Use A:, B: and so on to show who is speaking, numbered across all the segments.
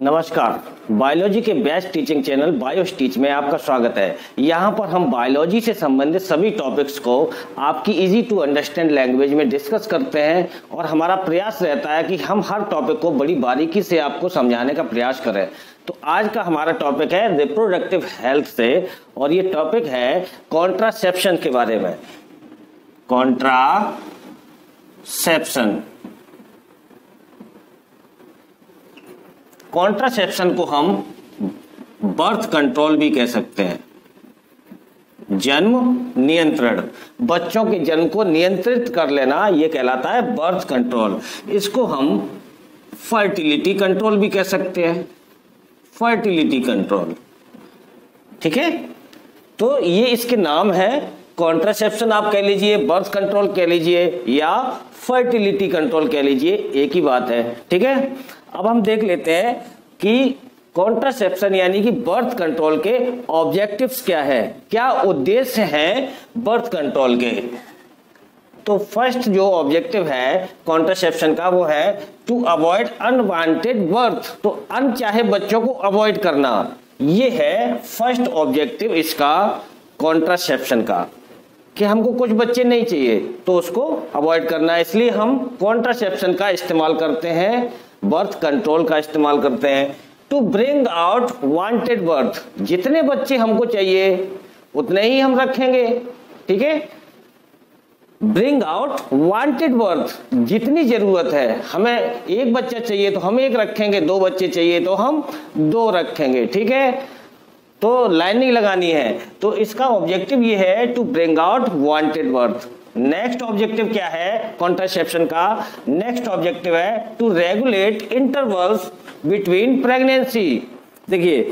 A: नमस्कार। बायोलॉजी के best teaching channel बायोस्टीच में आपका स्वागत है। यहाँ पर हम बायोलॉजी से संबंधित सभी टॉपिक्स को आपकी इजी टू अंडरस्टैंड लैंग्वेज में डिस्कस करते हैं और हमारा प्रयास रहता है कि हम हर टॉपिक को बड़ी बारीकी से आपको समझाने का प्रयास करें। तो आज का हमारा टॉपिक है रिप्रोडक्टिव हेल्थ से और ये टॉपिक है कॉन्ट्रासेप्शन के बारे में। कॉन्ट्रासेप्शन को हम बर्थ कंट्रोल भी कह सकते हैं। जन्म नियंत्रण, बच्चों के जन्म को नियंत्रित कर लेना, यह कहलाता है बर्थ कंट्रोल। इसको हम फर्टिलिटी कंट्रोल भी कह सकते हैं। फर्टिलिटी कंट्रोल, ठीक है। तो ये इसके नाम है। कॉन्ट्रासेप्शन आप कह लीजिए, बर्थ कंट्रोल कह लीजिए या फर्टिलिटी कंट्रोल कह लीजिए, एक ही बात है, ठीक है। अब हम देख लेते हैं कि कॉन्ट्रासेप्शन यानी कि बर्थ कंट्रोल के ऑब्जेक्टिव्स क्या है, क्या उद्देश्य हैं बर्थ कंट्रोल के। तो फर्स्ट जो ऑब्जेक्टिव है कॉन्ट्रासेप्शन का वो है टू अवॉइड अनवांटेड बर्थ। तो अनचाहे बच्चों को अवॉइड करना, ये है फर्स्ट ऑब्जेक्टिव इसका कॉन्ट्रासेप्शन का, कि हमको कुछ बच्चे नहीं चाहिए तो उसको अवॉइड करना है। इसलिए हम कॉन्ट्रासेप्शन का इस्तेमाल करते हैं, बर्थ कंट्रोल का इस्तेमाल करते हैं। To bring out wanted birth, जितने बच्चे हमको चाहिए उतने ही हम रखेंगे, ठीक है। ब्रिंग आउट वांटेड बर्थ, जितनी जरूरत है, हमें एक बच्चा चाहिए तो हम एक रखेंगे, दो बच्चे चाहिए तो हम दो रखेंगे, ठीक है। तो लाइनिंग लगानी है। तो इसका ऑब्जेक्टिव ये है to bring out wanted birth. Next objective क्या है कॉन्ट्रासेप्शन का? नेक्स्ट ऑब्जेक्टिव है to regulate intervals between pregnancy. देखिए,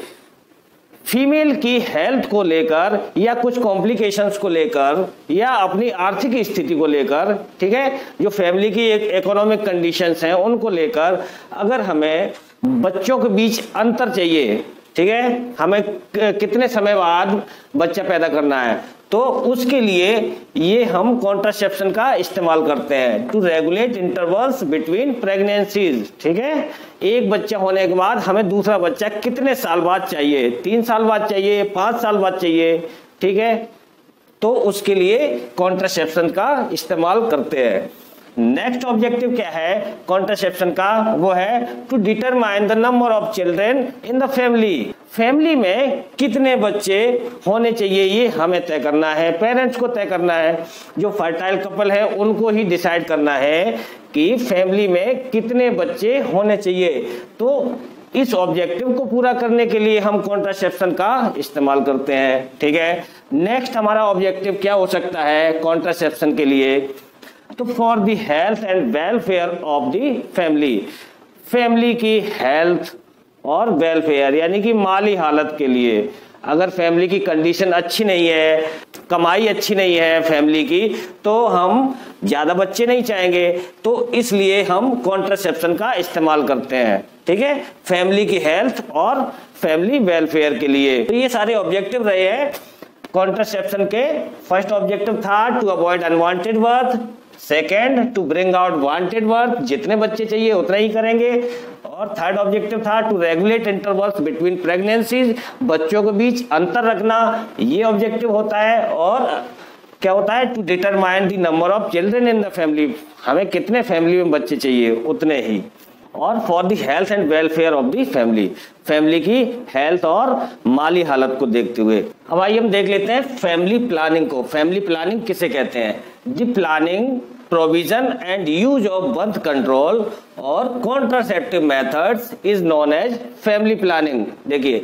A: फीमेल की हेल्थ को लेकर या कुछ कॉम्प्लिकेशंस को लेकर या अपनी आर्थिक स्थिति को लेकर, ठीक है, जो फैमिली की इकोनॉमिक कंडीशंस हैं उनको लेकर, अगर हमें बच्चों के बीच अंतर चाहिए, ठीक है, हमें कितने समय बाद बच्चा पैदा करना है, तो उसके लिए ये हम कॉन्ट्रासेप्शन का इस्तेमाल करते हैं to regulate intervals between pregnancies, ठीक है। एक बच्चा होने के बाद हमें दूसरा बच्चा कितने साल बाद चाहिए, 3 साल बाद चाहिए, 5 साल बाद चाहिए, ठीक है। तो उसके लिए कॉन्ट्रासेप्शन का इस्तेमाल करते हैं। नेक्स्ट ऑब्जेक्टिव क्या है कॉन्ट्रासेप्शन का? वो है to determine the number of children in the family. Family में कितने बच्चे होने चाहिए ये हमें तय करना है, पेरेंट्स को तय करना है। जो फर्टाइल कपल है उनको ही डिसाइड करना है कि फैमिली में कितने बच्चे होने चाहिए। तो इस ऑब्जेक्टिव को पूरा करने के लिए हम कॉन्ट्रासेप्शन का इस्तेमाल करते हैं, ठीक है। नेक्स्ट हमारा ऑब्जेक्टिव क्या हो सकता है कॉन्ट्रासेप्शन के लिए? तो for the health and welfare of the family, family की हेल्थ और वेलफेयर यानी कि माली हालत के लिए। अगर फैमिली की कंडीशन अच्छी नहीं है, कमाई अच्छी नहीं है फैमिली की, तो हम ज्यादा बच्चे नहीं चाहेंगे, तो इसलिए हम कॉन्ट्रासेप्शन का इस्तेमाल करते हैं, ठीक है, फैमिली की हेल्थ और फैमिली वेलफेयर के लिए। तो ये सारे ऑब्जेक्टिव रहे हैं कॉन्ट्रासेप्शन के। फर्स्ट ऑब्जेक्टिव था to avoid unwanted birth, second to bring out wanted birth, जितने बच्चे चाहिए उतना ही करेंगे, और थर्ड ऑब्जेक्टिव था to regulate intervals between pregnancies, बच्चों के बीच अंतर रखना, ये ऑब्जेक्टिव होता है। और क्या होता है to determine the number of children in the family, हमें कितने फैमिली में बच्चे चाहिए उतने ही। और for the health and welfare of the family, family की हेल्थ और माली हालत को देखते हुए। अब आइए हम देख लेते हैं फैमिली प्लानिंग को। फैमिली प्लानिंग किसे कहते हैं? The planning, provision and use of birth control और contraceptive methods is known as family planning. देखिए,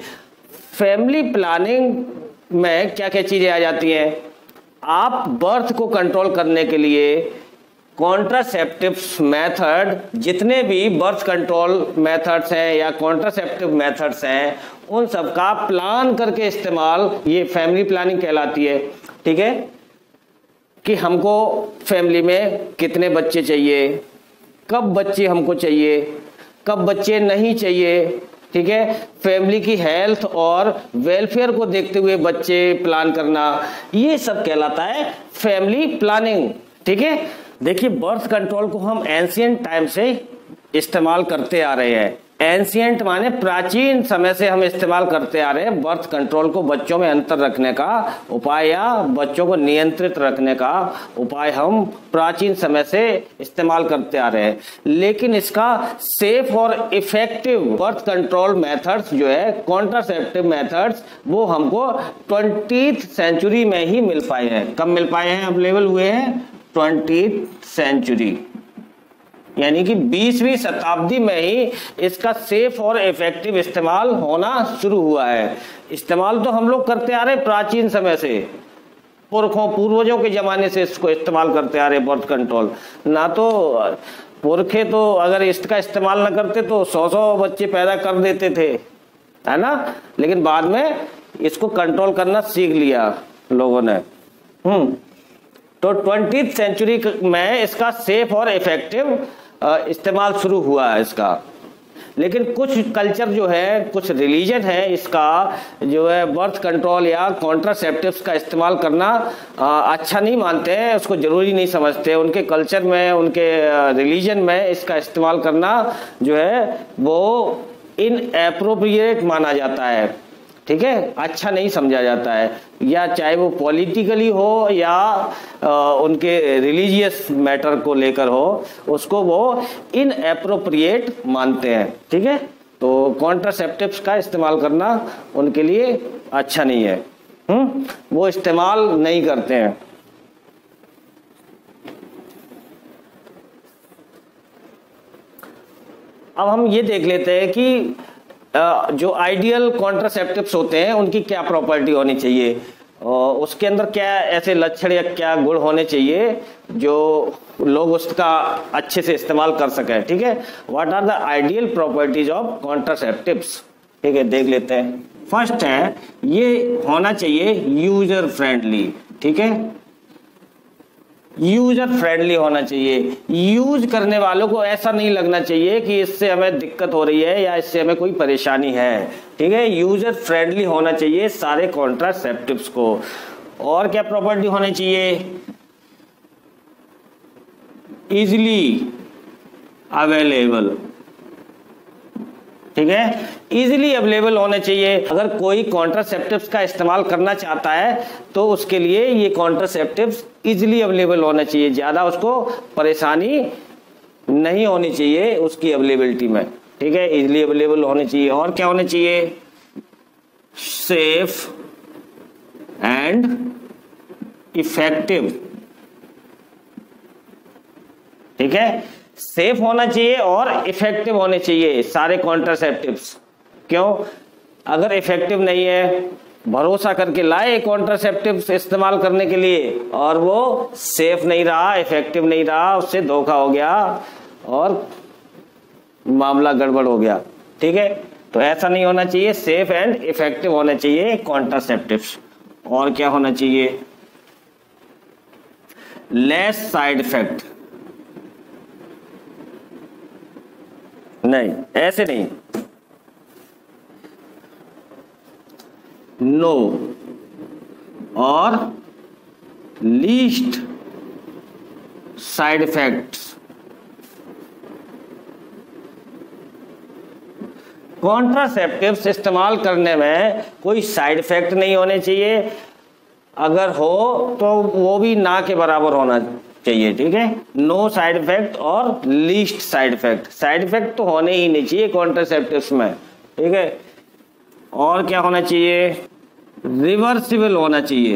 A: फैमिली प्लानिंग में क्या क्या चीजें आ जाती हैं? आप बर्थ को कंट्रोल करने के लिए कॉन्ट्रासेप्टिव मेथड, जितने भी बर्थ कंट्रोल मेथड्स हैं या कॉन्ट्रासेप्टिव मेथड्स हैं, उन सब का प्लान करके इस्तेमाल, ये फैमिली प्लानिंग कहलाती है, ठीक है। कि हमको फैमिली में कितने बच्चे चाहिए, कब बच्चे हमको चाहिए, कब बच्चे नहीं चाहिए, ठीक है। फैमिली की हेल्थ और वेलफेयर को देखते हुए बच्चे प्लान करना, ये सब कहलाता है फैमिली प्लानिंग, ठीक है। देखिए, बर्थ कंट्रोल को हम एंशिएंट टाइम से इस्तेमाल करते आ रहे हैं, एंशियंट माने प्राचीन समय से हम इस्तेमाल करते आ रहे हैं बर्थ कंट्रोल को बच्चों में अंतर रखने का उपाय या बच्चों को नियंत्रित रखने का उपाय हम प्राचीन समय से इस्तेमाल करते आ रहे हैं। लेकिन इसका सेफ और इफेक्टिव बर्थ कंट्रोल मेथड्स जो है, कॉन्ट्रासेप्टिव मेथड्स, वो हमको 20th सेंचुरी में ही मिल पाए हैं। कब मिल पाए हैं? अवेलेबल हुए हैं 20th सेंचुरी, यानी कि 20वीं शताब्दी में ही इसका सेफ और इफेक्टिव इस्तेमाल होना शुरू हुआ है। इस्तेमाल तो हम लोग करते आ रहे प्राचीन समय से, पुरखों पूर्वजों के जमाने से इसको इस्तेमाल करते आ रहे बर्थ कंट्रोल। ना तो पुरखे तो अगर इसका इस्तेमाल ना करते तो 100 बच्चे पैदा कर देते थे, है ना, लेकिन बाद में इसको कंट्रोल करना सीख लिया लोगों ने। तो 20th सेंचुरी में इसका सेफ और इफेक्टिव इस्तेमाल शुरू हुआ है इसका। लेकिन कुछ कल्चर जो है, कुछ रिलीजन है, इसका जो है बर्थ कंट्रोल या कॉन्ट्रासेप्टिव्स का इस्तेमाल करना अच्छा नहीं मानते हैं, उसको जरूरी नहीं समझते। उनके कल्चर में, उनके रिलीजन में इसका इस्तेमाल करना जो है वो इनएप्रोप्रिएट माना जाता है, ठीक है, अच्छा नहीं समझा जाता है। या चाहे वो पॉलिटिकली हो या उनके रिलीजियस मैटर को लेकर हो, उसको वो इनएप्रोप्रिएट मानते हैं, ठीक है। तो कॉन्ट्रासेप्टिव्स का इस्तेमाल करना उनके लिए अच्छा नहीं है, वो इस्तेमाल नहीं करते हैं। अब हम ये देख लेते हैं कि जो आइडियल कॉन्ट्रासेप्टिव्स होते हैं उनकी क्या प्रॉपर्टी होनी चाहिए, उसके अंदर क्या ऐसे लक्षण या क्या गुण होने चाहिए जो लोग उसका अच्छे से इस्तेमाल कर सकें, ठीक है। What are the ideal properties of contraceptives, ठीक है, देख लेते हैं। फर्स्ट है, ये होना चाहिए यूजर फ्रेंडली, ठीक है, यूजर फ्रेंडली होना चाहिए। यूज करने वालों को ऐसा नहीं लगना चाहिए कि इससे हमें दिक्कत हो रही है या इससे हमें कोई परेशानी है, ठीक है। यूजर फ्रेंडली होना चाहिए सारे कॉन्ट्रासेप्टिव्स को। और क्या प्रॉपर्टी होनी चाहिए? इजीली अवेलेबल, ठीक है, इजीली अवेलेबल होने चाहिए। अगर कोई कॉन्ट्रासेप्टिव्स का इस्तेमाल करना चाहता है तो उसके लिए ये कॉन्ट्रासेप्टिव्स इजीली अवेलेबल होना चाहिए, ज्यादा उसको परेशानी नहीं होनी चाहिए उसकी अवेलेबिलिटी में, ठीक है, इजीली अवेलेबल होने चाहिए। और क्या होने चाहिए? सेफ एंड इफेक्टिव, ठीक है, सेफ होना चाहिए और इफेक्टिव होने चाहिए सारे कॉन्ट्रासेप्टिव्स। क्यों? अगर इफेक्टिव नहीं है, भरोसा करके लाए कॉन्ट्रासेप्टिव्स इस्तेमाल करने के लिए और वो सेफ नहीं रहा, इफेक्टिव नहीं रहा, उससे धोखा हो गया और मामला गड़बड़ हो गया, ठीक है। तो ऐसा नहीं होना चाहिए, सेफ एंड इफेक्टिव होने चाहिए कॉन्ट्रासेप्टिव्स। और क्या होना चाहिए? लेस साइड इफेक्ट, नहीं ऐसे नहीं, नो और लीस्ट साइड इफेक्ट्स। कॉन्ट्रासेप्टिव्स इस्तेमाल करने में कोई साइड इफेक्ट नहीं होने चाहिए, अगर हो तो वो भी ना के बराबर होना चाहिए, ठीक है। नो साइड इफेक्ट और least side effect, side effect तो होने ही नहीं चाहिए कॉन्ट्रासेप्टिव्स में, ठीक है। और क्या होना चाहिए? रिवर्सिबल होना चाहिए,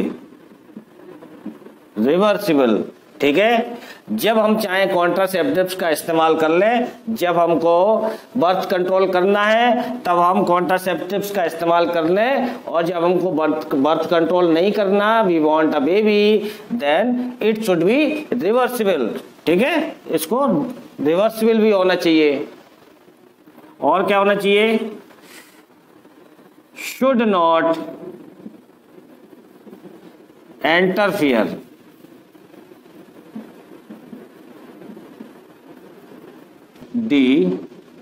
A: रिवर्सिबल, ठीक है। जब हम चाहें कॉन्ट्रासेप्टिव्स का इस्तेमाल कर लें, जब हमको बर्थ कंट्रोल करना है तब हम कॉन्ट्रासेप्टिव्स का इस्तेमाल कर लें, और जब हमको बर्थ कंट्रोल नहीं करना, we want a baby, then it should be reversible, ठीक है, इसको रिवर्सिबल भी होना चाहिए। और क्या होना चाहिए? Should not interfere, the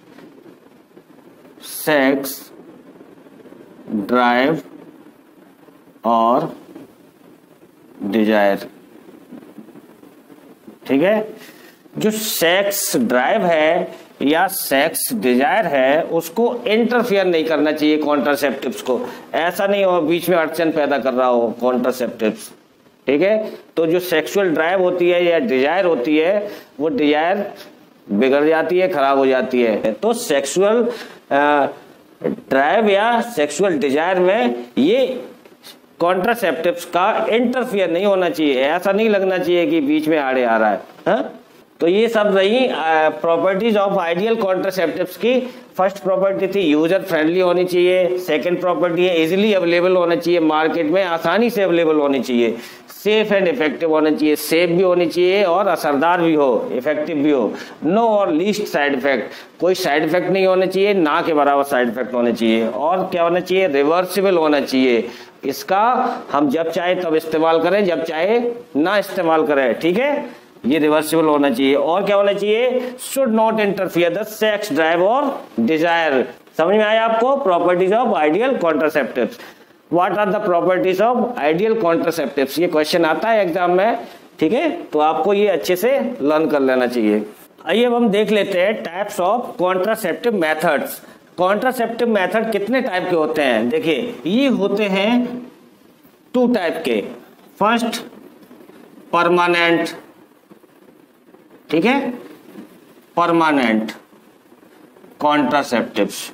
A: sex drive और डिजायर, ठीक है। जो सेक्स ड्राइव है या सेक्स डिजायर है उसको इंटरफियर नहीं करना चाहिए कॉन्ट्रासेप्टिव्स को। ऐसा नहीं हो बीच में अड़चन पैदा कर रहा हो कॉन्ट्रासेप्टिव्स, ठीक है। तो जो सेक्सुअल ड्राइव होती है या डिजायर होती है वो डिजायर बिगड़ जाती है, खराब हो जाती है। तो सेक्सुअल ड्राइव या सेक्सुअल डिजायर में ये कॉन्ट्रासेप्टिव्स का इंटरफियर नहीं होना चाहिए, ऐसा नहीं लगना चाहिए कि बीच में आड़े आ रहा है, हा? तो ये सब रही प्रॉपर्टीज ऑफ आइडियल कॉन्ट्रासेप्टिव्स की। फर्स्ट प्रॉपर्टी थी यूजर फ्रेंडली होनी चाहिए, सेकंड प्रॉपर्टी है इजीली अवेलेबल होना चाहिए, मार्केट में आसानी से अवेलेबल होनी चाहिए, सेफ एंड इफेक्टिव होना चाहिए, सेफ भी होनी चाहिए और असरदार भी हो, इफेक्टिव भी हो। नो और लीस्ट साइड इफेक्ट, कोई साइड इफेक्ट नहीं होने चाहिए, ना के बराबर साइड इफेक्ट होने चाहिए। और क्या होना चाहिए, रिवर्सिबल होना चाहिए। इसका हम जब चाहे तब इस्तेमाल करें, जब चाहे ना इस्तेमाल करें, ठीक है, ये रिवर्सिबल होना चाहिए। और क्या होना चाहिए, should not interfere the sex drive और डिजायर। समझ में आया आपको properties of ideal contraceptives. What are the properties of ideal contraceptives, ये क्वेश्चन आता है एग्जाम में, ठीक है, तो आपको ये अच्छे से लर्न कर लेना चाहिए। आइए अब हम देख लेते हैं types of contraceptive methods. Contraceptive method कितने टाइप के होते हैं, देखिए ये होते हैं 2 टाइप के। फर्स्ट परमानेंट, ठीक है, परमानेंट कॉन्ट्रासेप्टिव्स,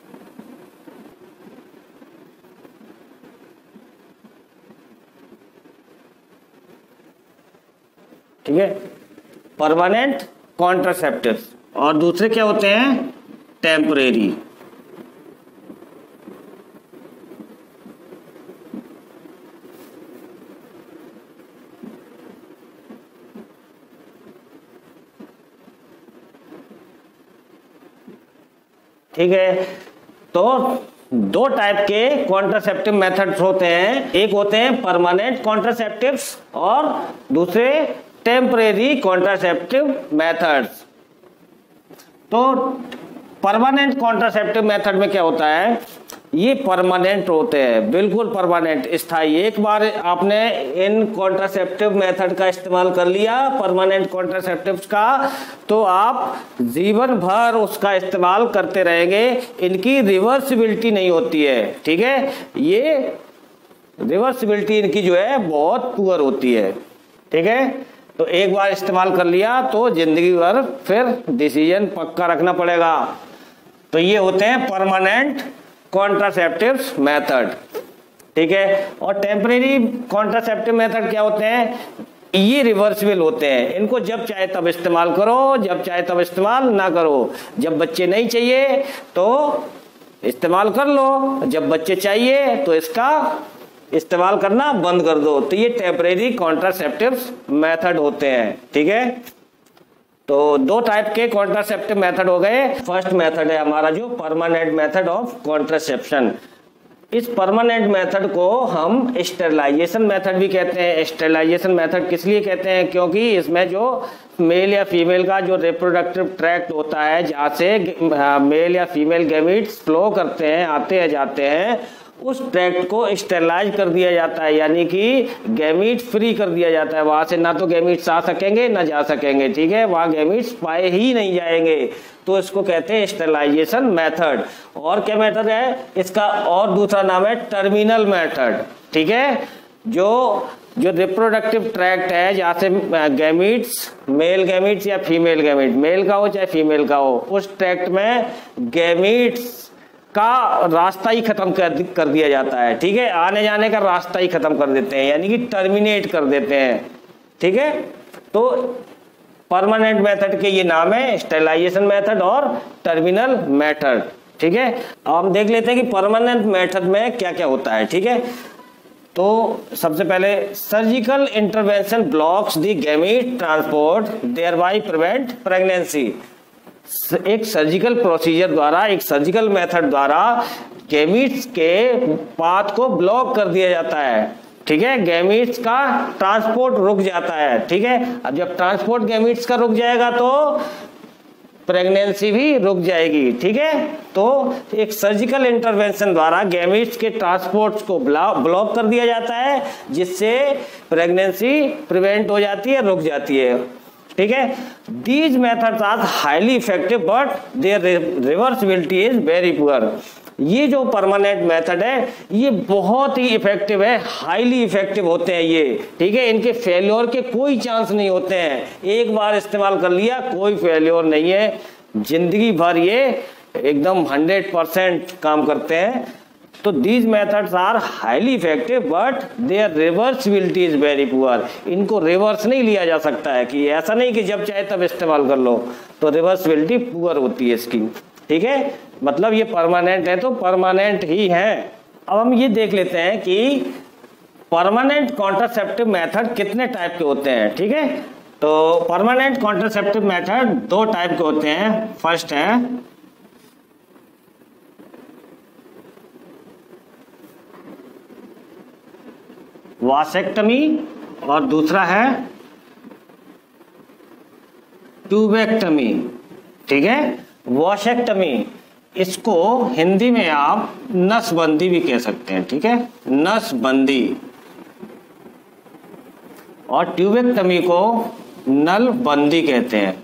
A: ठीक है, परमानेंट कॉन्ट्रासेप्टिव्स। और दूसरे क्या होते हैं, टेम्परेरी, ठीक है। तो 2 टाइप के कॉन्ट्रासेप्टिव मेथड्स होते हैं, एक होते हैं परमानेंट कॉन्ट्रासेप्टिव्स और दूसरे टेम्परेरी कॉन्ट्रासेप्टिव मेथड्स। तो परमानेंट कॉन्ट्रासेप्टिव मेथड में क्या होता है, ये परमानेंट होते हैं, बिल्कुल परमानेंट, स्थायी। एक बार आपने इन कॉन्ट्रासेप्टिव मेथड का इस्तेमाल कर लिया, परमानेंट कॉन्ट्रासेप्टिव्स का, तो आप जीवन भर उसका इस्तेमाल करते रहेंगे। इनकी रिवर्सिबिलिटी नहीं होती है, ठीक है, ये रिवर्सिबिलिटी इनकी जो है बहुत पुअर होती है, ठीक है। तो एक बार इस्तेमाल कर लिया तो जिंदगी भर फिर डिसीजन पक्का रखना पड़ेगा। तो ये होते हैं परमानेंट कॉन्ट्रासेप्टिव्स मेथड, ठीक है। और टेम्परेरी कॉन्ट्रासेप्टिव मेथड क्या होते हैं, ये रिवर्सिबल होते हैं। इनको जब चाहे तब इस्तेमाल करो, जब चाहे तब इस्तेमाल ना करो। जब बच्चे नहीं चाहिए तो इस्तेमाल कर लो, जब बच्चे चाहिए तो इसका इस्तेमाल करना बंद कर दो। तो ये टेम्परेरी कॉन्ट्रासेप्टिव्स मेथड होते हैं, ठीक है। तो 2 टाइप के कॉन्ट्रासेप्टिव मेथड हो गए। फर्स्ट मेथड है हमारा जो परमानेंट मेथड ऑफ कॉन्ट्रासेप्शन। इस परमानेंट मेथड को हम स्टेरिलाइजेशन मेथड भी कहते हैं। स्टेरिलाइजेशन मेथड किस लिए कहते हैं, क्योंकि इसमें जो मेल या फीमेल का जो रिप्रोडक्टिव ट्रैक्ट होता है, जहाँ से मेल या फीमेल गैमीट्स फ्लो करते हैं, आते हैं जाते हैं, उस ट्रैक्ट को स्टेरिलाइज कर दिया जाता है, यानी कि गैमीट फ्री कर दिया जाता है। वहां से ना तो गैमीट्स आ सकेंगे ना जा सकेंगे, ठीक है, वहां गैमीट्स पाए ही नहीं जाएंगे। तो इसको कहते हैं स्टेरिलाइजेशन मेथड। और क्या मेथड है इसका, और दूसरा नाम है टर्मिनल मेथड, ठीक है। जो रिप्रोडक्टिव ट्रैक्ट है, जहाँ से गैमीट्स, मेल गैमीट्स या फीमेल गैमीट, मेल का हो चाहे फीमेल का हो, उस ट्रैक्ट में गैमीट्स का रास्ता ही खत्म कर दिया जाता है, ठीक है, आने जाने का रास्ता ही खत्म कर देते हैं, यानी कि टर्मिनेट कर देते हैं, ठीक है। तो परमानेंट मेथड के ये नाम है, स्टेरिलाइजेशन मेथड और टर्मिनल मेथड, ठीक है। अब हम देख लेते हैं कि परमानेंट मेथड में क्या क्या होता है, ठीक है। तो सबसे पहले surgical intervention blocks the gamete transport thereby prevent pregnancy. एक सर्जिकल प्रोसीजर द्वारा, एक सर्जिकल मेथड द्वारा गैमीट्स के पाथ को ब्लॉक कर दिया जाता है, ठीक है, गैमीट्स का ट्रांसपोर्ट रुक जाता है, ठीक है। अब जब ट्रांसपोर्ट गैमीट्स का रुक जाएगा तो प्रेगनेंसी भी रुक जाएगी, ठीक है। तो एक सर्जिकल इंटरवेंशन द्वारा गैमीट्स के ट्रांसपोर्ट्स को ब्लॉक कर दिया जाता है, जिससे प्रेगनेंसी प्रिवेंट हो जाती है, रुक जाती है। ठीक है। These methods are highly effective but their reversibility is very poor. ये जो परमानेंट मेथड है ये बहुत ही इफेक्टिव है, हाईली इफेक्टिव होते हैं ये, ठीक है। इनके फेल्योर के कोई चांस नहीं होते हैं, एक बार इस्तेमाल कर लिया कोई फेल्योर नहीं है, जिंदगी भर ये एकदम 100% काम करते हैं। तो these methods are highly effective but their reversibility is very poor. इनको रिवर्स नहीं लिया जा सकता है, कि ऐसा नहीं कि जब चाहे तब इस्तेमाल कर लो, तो रिवर्सिबिलिटी पुअर होती है इसकी, ठीक है। मतलब ये परमानेंट है तो परमानेंट ही है। अब हम ये देख लेते हैं कि परमानेंट कॉन्ट्रासेप्टिव मेथड कितने टाइप के होते हैं, ठीक है। तो परमानेंट कॉन्ट्रासेप्टिव मेथड 2 टाइप के होते हैं। फर्स्ट है वासेक्टमी और दूसरा है ट्यूबेक्टमी, ठीक है। वासेक्टमी, इसको हिंदी में आप नसबंदी भी कह सकते हैं, ठीक है, नसबंदी। और ट्यूबेक्टमी को नलबंदी कहते हैं,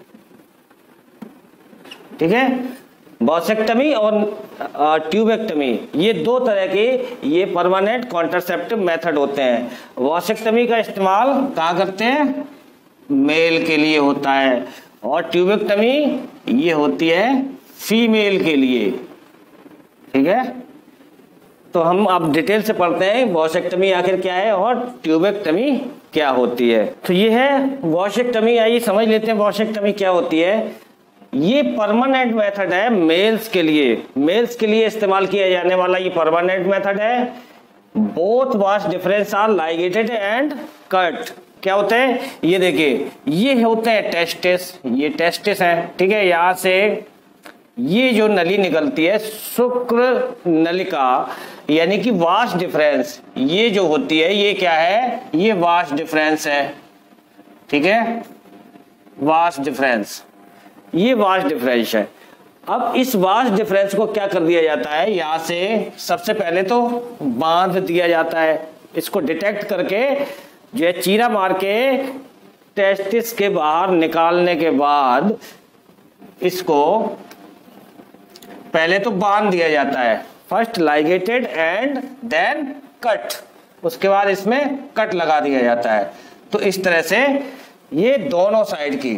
A: ठीक है। वासेक्टमी और ट्यूबेक्टमी ये 2 तरह के ये परमानेंट कॉन्ट्रासेप्टिव मेथड होते हैं। वासेक्टमी का इस्तेमाल कहाँ करते हैं? मेल के लिए होता है, और ट्यूबेक्टमी ये होती है फीमेल के लिए, ठीक है। तो हम अब डिटेल से पढ़ते हैं वासेक्टमी आखिर क्या है और ट्यूबेक्टमी क्या होती है। तो ये है वासेक्टमी, आइए समझ लेते हैं वासेक्टमी क्या होती है। ये परमानेंट मेथड है मेल्स के लिए, मेल्स के लिए इस्तेमाल किया जाने वाला ये परमानेंट मेथड है। Both vas deferens are ligated and cut. क्या होते हैं ये देखिए, ये होते हैं टेस्टिस, ये टेस्टिस है, ठीक है। यहाँ से ये जो नली निकलती है शुक्र नलिका, यानी कि वास डिफरेंस, ये जो होती है ये क्या है? ये वास डिफरेंस है, ठीक है, वास डिफरेंस, ये वास डिफरेंस है। अब इस वास डिफरेंस को क्या कर दिया जाता है? यहां से सबसे पहले तो बांध दिया जाता है, इसको डिटेक्ट करके जो है चीरा मार के टेस्टिस के बाहर निकालने के बाद इसको पहले तो बांध दिया जाता है, first ligated and then cut, उसके बाद इसमें कट लगा दिया जाता है। तो इस तरह से ये दोनों साइड की,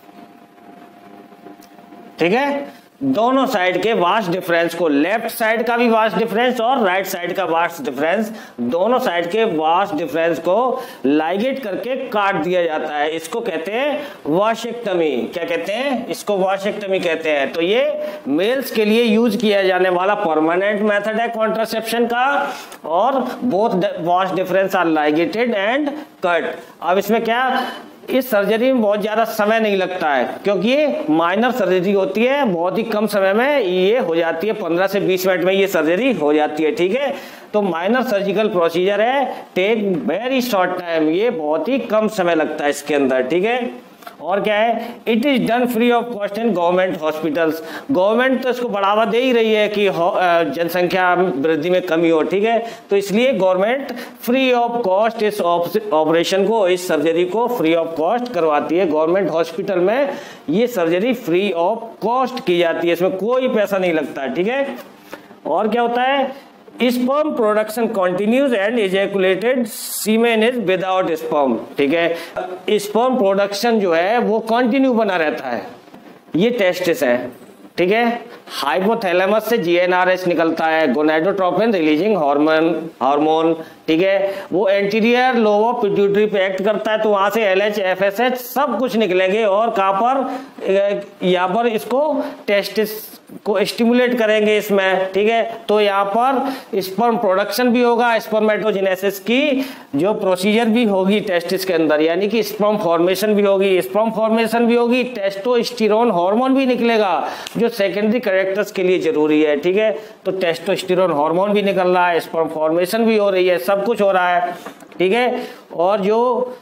A: ठीक है, दोनों साइड के वास डिफरेंस को, लेफ्ट साइड का भी वास डिफरेंस और राइट साइड का वास डिफरेंस, दोनों साइड के वास डिफरेंस को लाइगेट करके काट दिया जाता है। इसको कहते हैं वासेक्टमी। क्या कहते हैं? इसको वासेक्टमी कहते हैं। तो ये मेल्स के लिए यूज किया जाने वाला परमानेंट मेथड है कॉन्ट्रासेप्शन का, और both vas deferens are ligated and cut. अब इसमें क्या, इस सर्जरी में बहुत ज्यादा समय नहीं लगता है, क्योंकि ये माइनर सर्जरी होती है, बहुत ही कम समय में ये हो जाती है, 15 से 20 मिनट में ये सर्जरी हो जाती है, ठीक है। तो माइनर सर्जिकल प्रोसीजर है, टेक वेरी शॉर्ट टाइम, ये बहुत ही कम समय लगता है इसके अंदर, ठीक है। और क्या है, it is done free of cost in government hospitals. Government तो इसको बढ़ावा दे ही रही है कि जनसंख्या वृद्धि में कमी हो, ठीक है, तो इसलिए गवर्नमेंट फ्री ऑफ कॉस्ट इस ऑपरेशन को, इस सर्जरी को फ्री ऑफ कॉस्ट करवाती है। गवर्नमेंट हॉस्पिटल में ये सर्जरी फ्री ऑफ कॉस्ट की जाती है, इसमें कोई पैसा नहीं लगता, ठीक है। और क्या होता है, sperm production continues and ejaculated semen is without sperm, ठीक है। स्पर्म प्रोडक्शन जो है वो कंटिन्यू बना रहता है, ये टेस्टिस है, ठीक है। हाइपोथैलेमस से जीएनआरएच निकलता है, गोनाडोट्रोपिन रिलीजिंग हार्मोन, ठीक है। वो एंटीरियर लोब ऑफ पिट्यूटरी पे एक्ट करता है, तो वहां से एलएच एफएसएच सब कुछ निकलेंगे, और कहां पर, यहाँ पर इसको टेस्टिस को स्टिमुलेट करेंगे इसमें, ठीक है। तो यहाँ पर स्पर्म प्रोडक्शन भी होगा, स्पर्मेटोजेनेसिस की जो प्रोसीजर भी होगी टेस्टिस के अंदर, यानी कि स्पर्म फॉर्मेशन भी होगी, स्पर्म फॉर्मेशन भी होगी, टेस्टोस्टेरोन हार्मोन भी निकलेगा जो सेकेंडरी कैरेक्टर्स के लिए जरूरी है, ठीक है। तो टेस्टोस्टेरोन हार्मोन भी निकल रहा है, स्पर्म फॉर्मेशन भी हो रही है, सब कुछ हो रहा है, ठीक है। और जो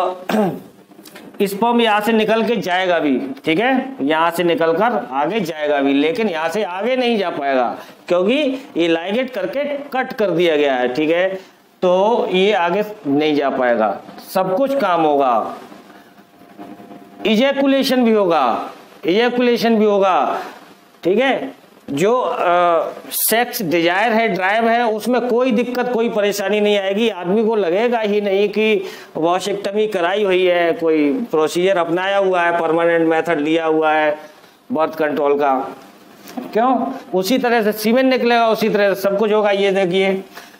A: स्पर्म यहाँ से निकल के जाएगा भी, ठीक है, यहाँ से निकलकर आगे जाएगा भी, लेकिन यहाँ से आगे नहीं जा पाएगा क्योंकि ये लाइगेट करके कट कर दिया गया है, ठीक है। तो ये आगे नहीं जा पाएगा, सब कुछ काम होगा, इजैकुलेशन भी होगा, इजैकुलेशन भी होगा, ठीक है। जो सेक्स डिजायर है, ड्राइव है, उसमें कोई दिक्कत कोई परेशानी नहीं आएगी। आदमी को लगेगा ही नहीं कि वॉशेक्टमी कराई हुई है, कोई प्रोसीजर अपनाया हुआ है, परमानेंट मेथड लिया हुआ है बर्थ कंट्रोल का। क्यों? उसी तरह से सीमेन निकलेगा, उसी तरह से सब कुछ होगा। ये देखिए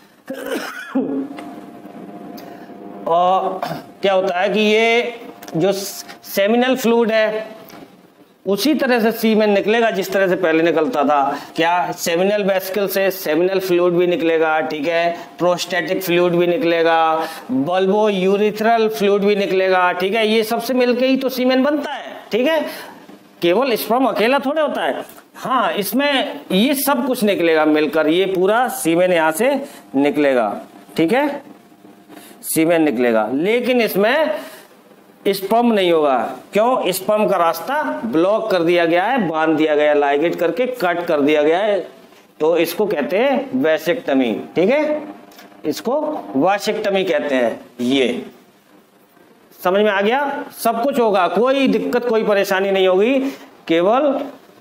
A: और क्या होता है कि ये जो सेमिनल फ्लूइड है उसी तरह से सीमेन निकलेगा जिस तरह से पहले निकलता था। क्या? सेमिनल वेसिकल से सेमिनल फ्लूइड भी निकलेगा, ठीक है, प्रोस्टेटिक फ्लूइड भी निकलेगा, बल्बो यूरिथ्रल फ्लूइड भी निकलेगा, ठीक है। ये सबसे मिलके ही तो सीमेन बनता है, ठीक है। केवल स्पर्म अकेला थोड़े होता है। हाँ, इसमें ये सब कुछ निकलेगा मिलकर, ये पूरा सीमेन यहां से निकलेगा, ठीक है, सीमेन निकलेगा। लेकिन इसमें स्पर्म नहीं होगा। क्यों? स्पर्म का रास्ता ब्लॉक कर दिया गया है, बांध दिया गया, लाइगेट करके कट कर दिया गया है। तो इसको कहते हैं वैसेक्टमी, ठीक है, इसको वासेक्टमी कहते हैं। ये समझ में आ गया? सब कुछ होगा, कोई दिक्कत कोई परेशानी नहीं होगी, केवल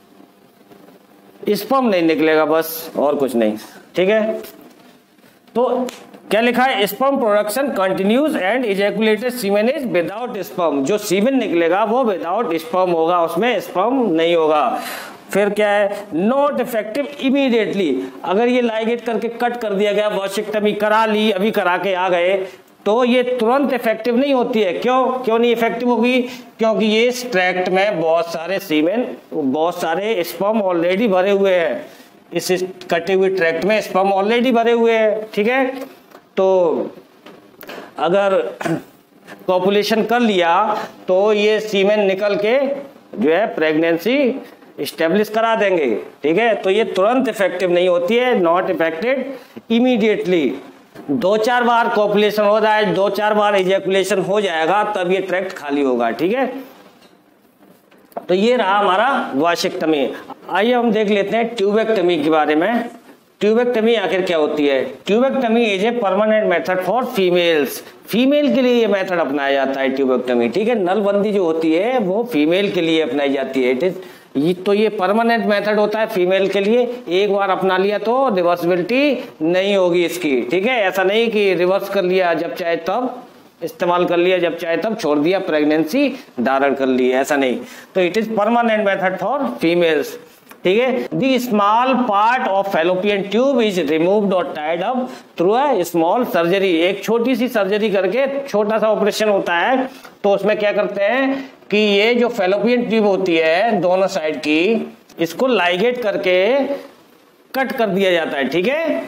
A: स्पर्म नहीं निकलेगा बस, और कुछ नहीं, ठीक है। तो क्या लिखा है? Sperm production continues and ejaculated semen is without sperm. जो सीमेन निकलेगा वो विदाउट स्पर्म होगा, उसमें स्पर्म नहीं होगा। फिर क्या है? Not effective immediately. अगर ये लाइगेट करके कट कर दिया गया, वॉशेक्टमी करा ली, अभी करा के आ गए, तो ये तुरंत इफेक्टिव नहीं होती है। क्यों नहीं इफेक्टिव होगी? क्योंकि ये ट्रैक्ट में बहुत सारे सीमेन, बहुत सारे स्पर्म ऑलरेडी भरे हुए हैं। इस कटे हुए ट्रैक्ट में स्पर्म ऑलरेडी भरे हुए हैं, ठीक है। तो अगर कॉपुलेशन कर लिया तो ये सीमेन निकल के जो है प्रेगनेंसी इस्टेब्लिश करा देंगे, ठीक है। तो ये तुरंत इफेक्टिव नहीं होती है, नॉट इफेक्टेड इमीडिएटली। 2-4 बार कॉपुलेशन हो जाए, 2-4 बार इजैकुलेशन हो जाएगा, तब ये ट्रैक्ट खाली होगा, ठीक है। तो ये रहा हमारा वासेक्टमी। आइए हम देख लेते हैं ट्यूबेक्टमी के बारे में। ट्यूबेक्टमी आखिर क्या होती है? Tubectomy is a permanent method for females. Female के लिए ये मेथड अपनाया जाता है ट्यूबेक्टमी, ठीक है। नलबंदी जो होती है वो फीमेल के लिए अपनाई जाती है। इट इज तो ये परमानेंट मेथड होता है फीमेल के लिए। एक बार अपना लिया तो रिवर्सिबिलिटी नहीं होगी इसकी, ठीक है। ऐसा नहीं कि रिवर्स कर लिया, जब चाहे तब इस्तेमाल कर लिया, जब चाहे तब छोड़ दिया, प्रेगनेंसी धारण कर ली, ऐसा नहीं। तो it is permanent method for females, ठीक है। The small part of fallopian tube is removed और tied up through a small surgery. एक छोटी सी सर्जरी करके, छोटा सा ऑपरेशन होता है, तो उसमें क्या करते हैं कि ये जो फैलोपियन ट्यूब होती है दोनों साइड की, इसको लाइगेट करके कट कर दिया जाता है, ठीक है।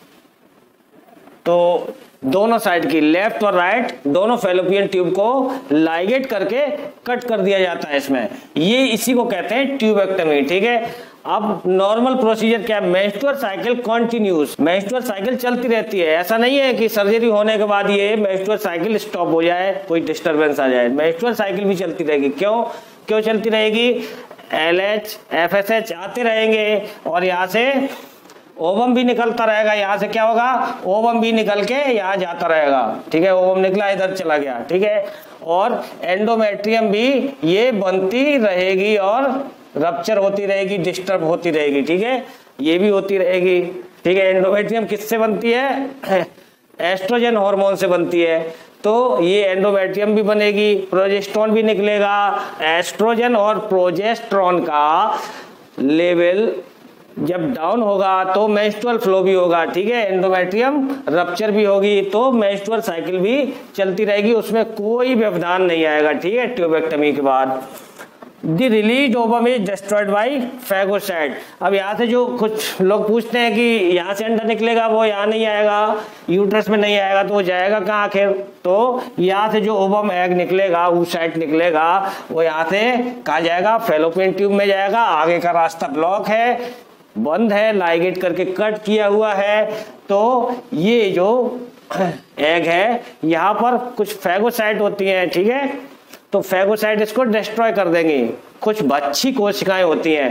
A: तो दोनों साइड की, लेफ्ट और राइट, दोनों फैलोपियन ट्यूब को लाइगेट करके कट कर दिया जाता है इसमें। ये इसी को कहते हैं ट्यूबेक्टमी, ठीक है। अब नॉर्मल प्रोसीजर क्या है? Menstrual cycle continues, menstrual cycle चलती रहती है। ऐसा नहीं है कि सर्जरी होने के बाद ये मेंस्ट्रुअल साइकिल स्टॉप हो जाए, कोई डिस्टरबेंस आ जाए। मेंस्ट्रुअल साइकिल भी चलती रहेगी। क्यों चलती रहेगी? LH FSH आते रहेंगे और यहाँ से ओवम भी निकलता रहेगा। यहाँ से क्या होगा? ओवम भी निकल के यहाँ जाता रहेगा, ठीक है। ओवम निकला, इधर चला गया, ठीक है। और एंडोमेट्रियम भी ये बनती रहेगी और रप्चर होती रहेगी, डिस्टर्ब होती रहेगी, ठीक है। ये भी होती रहेगी, ठीक है। एंडोमेट्रियम किससे बनती है? एस्ट्रोजन हार्मोन से बनती है। तो ये एंडोमेट्रियम भी बनेगी, प्रोजेस्टेरोन भी निकलेगा। एस्ट्रोजन और प्रोजेस्टेरोन का लेवल जब डाउन होगा तो मेंस्ट्रुअल फ्लो भी होगा, ठीक है। एंडोमेट्रियम रप्चर भी होगी तो मेंस्ट्रुअल साइकिल भी चलती रहेगी, उसमें कोई व्यवधान नहीं आएगा, ठीक है। ट्यूबेक्टमी के बाद the release ovum is destroyed by phagocyte. अब यहाँ से जो कुछ लोग पूछते हैं कि यहाँ से अंडा निकलेगा, वो यहाँ नहीं आएगा, यूट्रस में नहीं आएगा, तो वो जाएगा कहाँ आखिर? तो यहाँ से जो ओवम एग निकलेगा, oocyte निकलेगा, वो यहाँ से कहाँ जाएगा? फैलोपियन ट्यूब में जाएगा। आगे का रास्ता ब्लॉक है, बंद है, लाइगेट करके कट किया हुआ है। तो ये जो एग है, यहाँ पर कुछ फैगोसाइट होती हैं, ठीक है। तो फैगोसाइट इसको डिस्ट्रॉय कर देंगे। कुछ अच्छी कोशिकाएं होती हैं,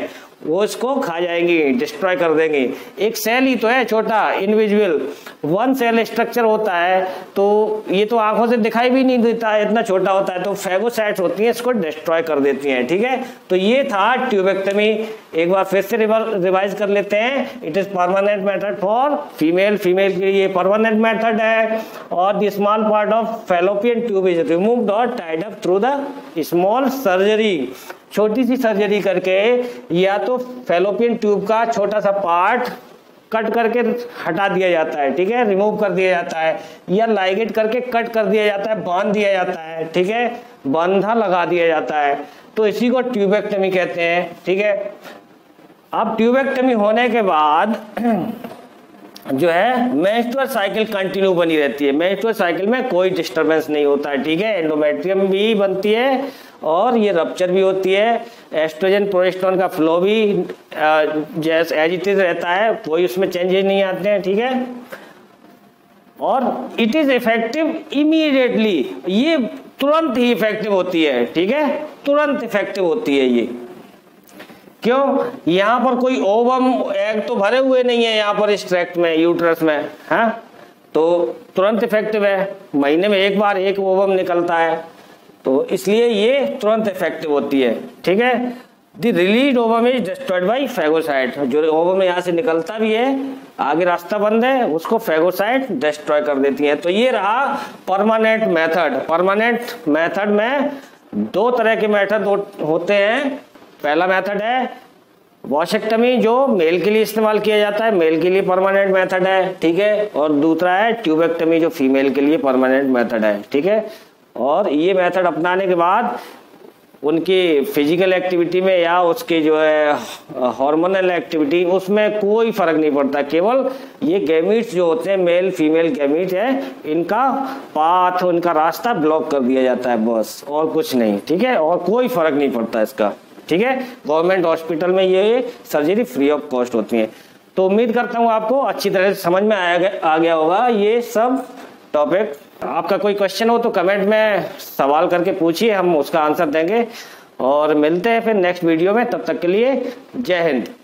A: वो इसको खा जाएंगी, डिस्ट्रॉय कर देंगे। एक सेल ही तो है छोटा, इंडिविजुअल वन सेल स्ट्रक्चर होता है, तो ये तो आंखों से दिखाई भी नहीं देता है, इतना छोटा होता है, तो फेगोसाइट्स होती हैं इसको डिस्ट्रॉय कर देती हैं। ठीक है, तो ये था ट्यूबेक्टमी। एक बार फिर से रिवाइज कर लेते हैं। It is permanent method for female, female के लिए परमानेंट मेथड है। और the small part of fallopian tube is removed और tied up through the small surgery. छोटी सी सर्जरी करके या तो फैलोपियन ट्यूब का छोटा सा पार्ट कट करके हटा दिया जाता है, ठीक है, रिमूव कर दिया जाता है, या लाइगेट करके कट कर दिया जाता है, बांध दिया जाता है, ठीक है, बंधा लगा दिया जाता है, तो इसी को ट्यूबेक्टमी कहते हैं। ठीक है, अब ट्यूबेक्टमी होने के बाद जो है मेंस्ट्रुअल साइकिल कंटिन्यू बनी रहती है। मेंस्ट्रुअल साइकिल में कोई डिस्टरबेंस नहीं होता है। ठीक है, एंडोमेट्रियम भी बनती है और ये रप्चर भी होती है। एस्ट्रोजन प्रोजेस्टेरोन का फ्लो भी जैसे एज इट इज रहता है, कोई उसमें चेंजेस नहीं आते हैं। ठीक है, और इट इज इफेक्टिव इमीडिएटली, ये तुरंत ही इफेक्टिव होती है। ठीक है, तुरंत इफेक्टिव होती है ये। क्यों? यहाँ पर कोई ओवम एग तो भरे हुए नहीं है यहाँ पर इस ट्रैक्ट में, यूट्रस में, हाँ, तो तुरंत इफेक्टिव है। महीने में एक बार एक ओवम निकलता है, तो इसलिए ये तुरंत इफेक्टिव होती है। ठीक है, the release ovum is destroyed by phagocyte. जो ओवम यहाँ से निकलता भी है, आगे रास्ता बंद है, उसको फेगोसाइट डिस्ट्रॉय कर देती है। तो ये रहा परमानेंट मेथड। परमानेंट मेथड में दो तरह के मेथड होते हैं। पहला मेथड है वॉशेक्टमी, जो मेल के लिए इस्तेमाल किया जाता है, मेल के लिए परमानेंट मेथड है। ठीक है, और दूसरा है ट्यूबेक्टमी, जो फीमेल के लिए परमानेंट मेथड है। ठीक है, और ये मेथड अपनाने के बाद उनकी फिजिकल एक्टिविटी में या उसके जो है हार्मोनल एक्टिविटी, उसमें कोई फर्क नहीं पड़ता। केवल ये गैमीट्स जो होते हैं, मेल फीमेल गैमीट है, इनका पाथ, उनका रास्ता ब्लॉक कर दिया जाता है, बस, और कुछ नहीं। ठीक है, और कोई फर्क नहीं पड़ता इसका। ठीक है, गवर्नमेंट हॉस्पिटल में ये सर्जरी फ्री ऑफ कॉस्ट होती है। तो उम्मीद करता हूँ आपको अच्छी तरह से समझ में आ गया होगा ये सब टॉपिक। आपका कोई क्वेश्चन हो तो कमेंट में सवाल करके पूछिए, हम उसका आंसर देंगे। और मिलते हैं फिर नेक्स्ट वीडियो में, तब तक के लिए जय हिंद।